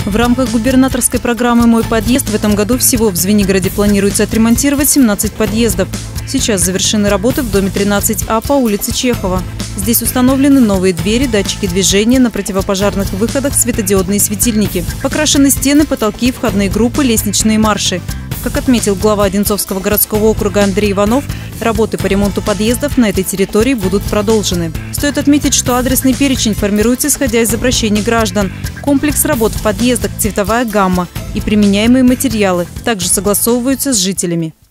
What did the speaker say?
В рамках губернаторской программы «Мой подъезд» в этом году всего в Звенигороде планируется отремонтировать 17 подъездов. Сейчас завершены работы в доме 13А по улице Чехова. Здесь установлены новые двери, датчики движения, на противопожарных выходах светодиодные светильники. Покрашены стены, потолки, входные группы, лестничные марши. Как отметил глава Одинцовского городского округа Андрей Иванов, работы по ремонту подъездов на этой территории будут продолжены. Стоит отметить, что адресный перечень формируется исходя из обращений граждан. Комплекс работ в подъездах, цветовая гамма и применяемые материалы также согласовываются с жителями.